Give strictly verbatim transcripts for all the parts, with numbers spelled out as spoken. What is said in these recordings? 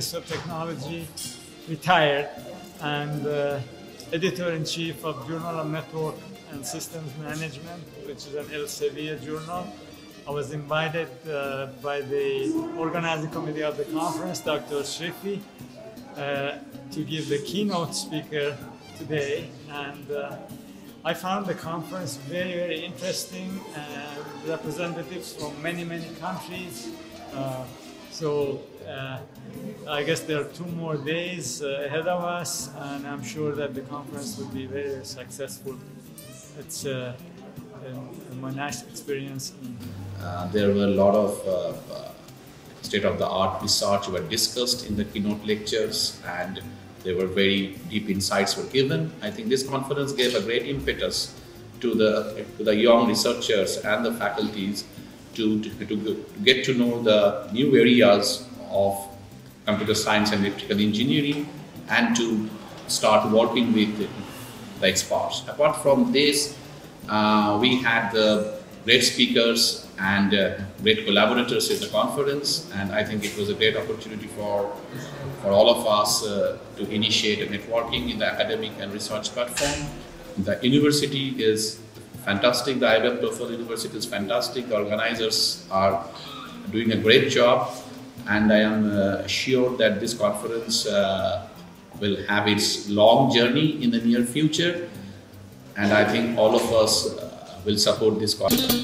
Minister of Technology, retired, and uh, Editor-in-Chief of Journal of Network and Systems Management, which is an Elsevier journal. I was invited uh, by the organizing committee of the conference, Doctor Shrifi, uh, to give the keynote speaker today. And uh, I found the conference very, very interesting, and representatives from many, many countries. Uh, so uh, I guess there are two more days uh, ahead of us, and I'm sure that the conference will be very successful. It's uh, a, a nice experience. Uh, there were a lot of uh, uh, state-of-the-art research were discussed in the keynote lectures, and there were very deep insights were given. I think this conference gave a great impetus to the, to the young researchers and the faculties to, to, to get to know the new areas of computer science and electrical engineering, and to start working with the experts. Apart from this, uh, we had the great speakers and uh, great collaborators in the conference, and I think it was a great opportunity for, for all of us uh, to initiate a networking in the academic and research platform. The university is fantastic, the I B M TOEFL University is fantastic, the organizers are doing a great job, and I am uh, sure that this conference uh, will have its long journey in the near future, and I think all of us uh, will support this conference.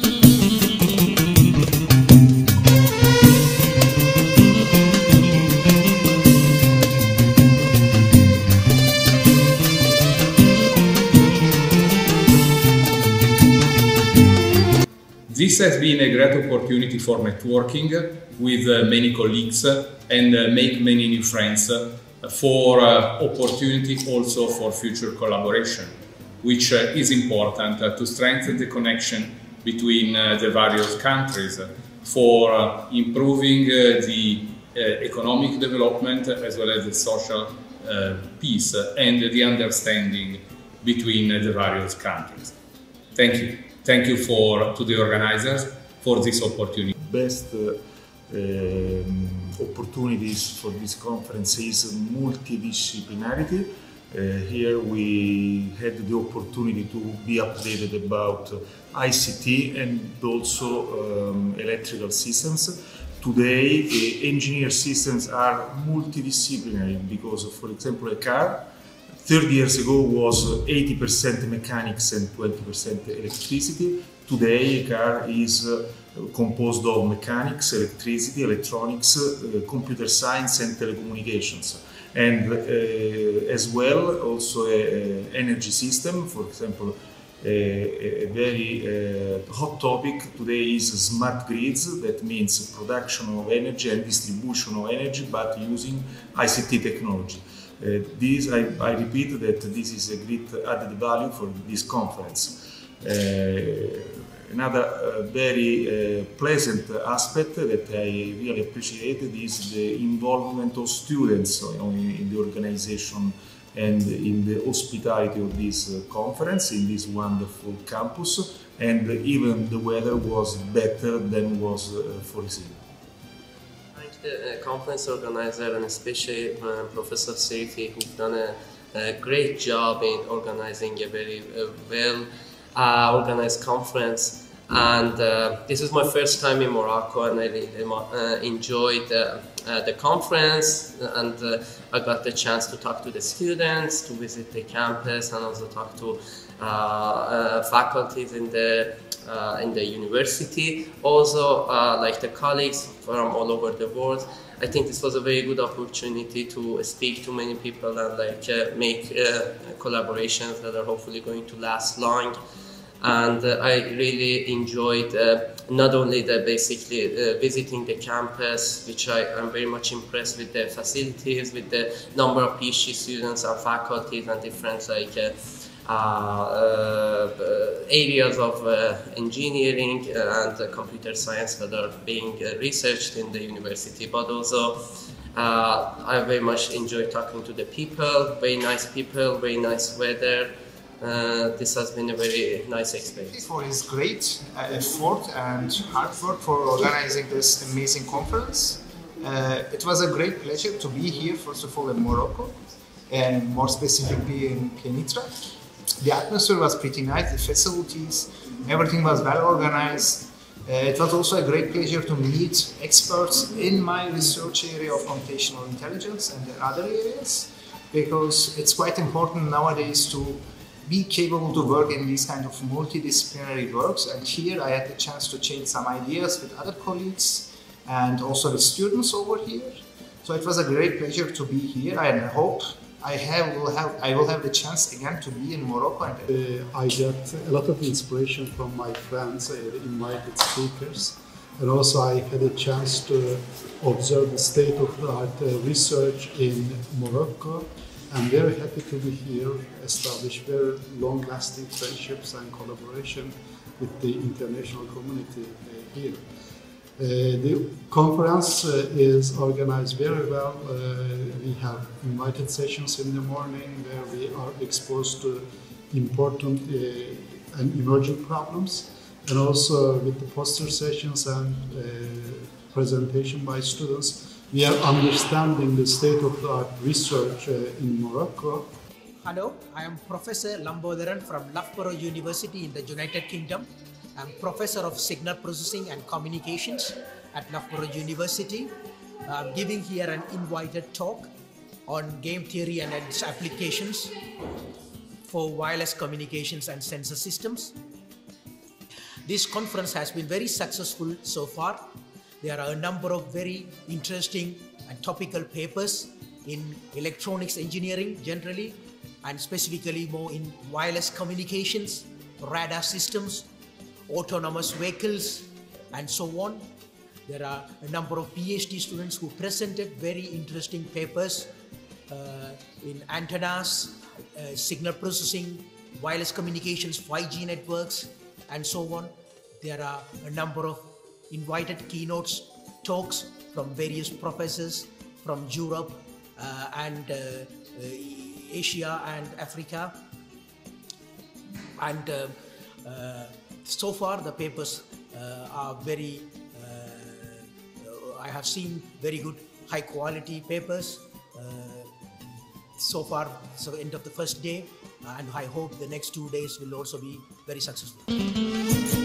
This has been a great opportunity for networking with uh, many colleagues and uh, make many new friends uh, for uh, opportunity also for future collaboration, which uh, is important uh, to strengthen the connection between uh, the various countries for uh, improving uh, the uh, economic development as well as the social uh, peace and the understanding between uh, the various countries. Thank you. Thank you for, to the organizers for this opportunity. Best uh, um, opportunities for this conference is multidisciplinarity. Uh, here we had the opportunity to be updated about I C T and also um, electrical systems. Today, uh, engineer systems are multidisciplinary because, for example, a car thirty years ago was eighty percent mechanics and twenty percent electricity. Today, a car is uh, composed of mechanics, electricity, electronics, uh, computer science and telecommunications. And uh, as well, also a, a energy system. For example, a, a very uh, hot topic today is smart grids. That means production of energy and distribution of energy, but using I C T technology. Uh, this, I, I repeat that this is a great added value for this conference. Uh, another uh, very uh, pleasant aspect that I really appreciated is the involvement of students in, in the organization and in the hospitality of this uh, conference in this wonderful campus, and even the weather was better than was uh, foreseen. The uh, conference organizer, and especially uh, Professor Shrifi, who've done a, a great job in organizing a very uh, well uh, organized conference. And uh, this is my first time in Morocco, and I really uh, enjoyed uh, uh, the conference, and uh, I got the chance to talk to the students, to visit the campus, and also talk to uh, uh, faculties in the Uh, in the university, also uh, like the colleagues from all over the world. I think this was a very good opportunity to speak to many people and like uh, make uh, collaborations that are hopefully going to last long. And uh, I really enjoyed uh, not only the basically uh, visiting the campus, which I am very much impressed with the facilities, with the number of PhD students and faculties and different like uh, Uh, uh, areas of uh, engineering and uh, computer science that are being uh, researched in the university, but also uh, I very much enjoy talking to the people, very nice people, very nice weather. Uh, this has been a very nice experience. For his great uh, effort and hard work for organizing this amazing conference. Uh, it was a great pleasure to be here, first of all, in Morocco, and more specifically in Kenitra. The atmosphere was pretty nice, the facilities, everything was well organized. Uh, it was also a great pleasure to meet experts in my research area of computational intelligence and the other areas, because it's quite important nowadays to be capable to work in these kind of multidisciplinary works. And here I had the chance to change some ideas with other colleagues and also with students over here. So it was a great pleasure to be here, and I hope I have will have I will have the chance again to be in Morocco. And uh, I got a lot of inspiration from my friends, uh, invited speakers, and also I had a chance to observe the state-of-the-art uh, research in Morocco. I'm very happy to be here, establish very long-lasting friendships and collaboration with the international community uh, here. Uh, the conference uh, is organized very well. Uh, we have invited sessions in the morning where we are exposed to important uh, and emerging problems, and also with the poster sessions and uh, presentation by students, we are understanding the state-of-the-art research uh, in Morocco. Hello, I am Professor Lambodharan from Loughborough University in the United Kingdom. I'm Professor of Signal Processing and Communications at Loughborough University. I'm giving here an invited talk on game theory and its applications for wireless communications and sensor systems. This conference has been very successful so far. There are a number of very interesting and topical papers in electronics engineering generally, and specifically more in wireless communications, radar systems, autonomous vehicles, and so on. There are a number of PhD students who presented very interesting papers uh, in antennas, uh, signal processing, wireless communications, five G networks, and so on. There are a number of invited keynotes, talks from various professors from Europe uh, and uh, uh, Asia and Africa. And uh, uh, so far the papers uh, are very, uh, I have seen very good high quality papers uh, so far, so end of the first day, and I hope the next two days will also be very successful.